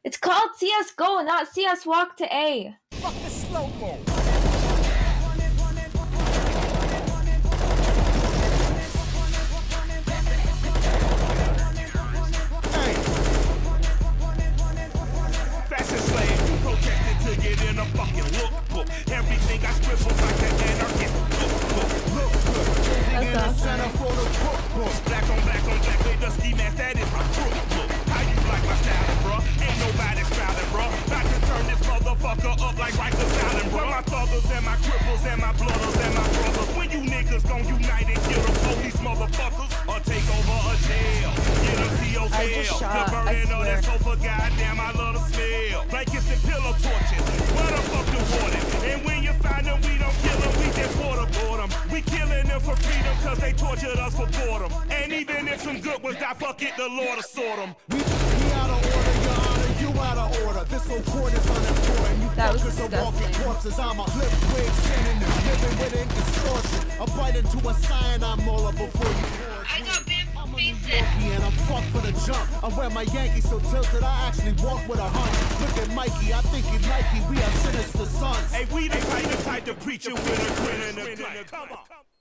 It's called CSGO, not CS Walk to A. Fuck the slow-mo. Fashion slave, protested to get in a fucking lookbook. Everything I scribble like an anarchist. Look good. In the center for the cookbook. Black on black, they dusty mask, that is my crookbook. How you like my style, bruh? Ain't nobody styling, bruh. About to turn this motherfucker up like Rikers Island, bruh. My thuggers and my cripples and my blooders and my brothers. When you niggas gon' unite and kill the police motherfuckers or take over a jail, get them to your cell. The burning of that sofa, goddamn, I love the smell. Blankets and pillow torches, what the fuck the warning? And when you find them, we don't kill them, we just waterboard them. We killing them for freedom, cause they tortured us for boredom. And even if some good ones die, fuck it, the Lord will sort them. We out of order, your honor, you out of order. This whole court is unimportant. You fuckers are walking corpses. I'm a flip wig, sinning, living within distortion. I bite into a cyanide molar before you. I got big faces. And I'm fucked for the jump. I wear my Yankees so tilted, I actually walk with a hunch. Look at Mikey, I think he like me. We are sinister sons. Hey, we the type to preach it with a grin and a grin. Come on.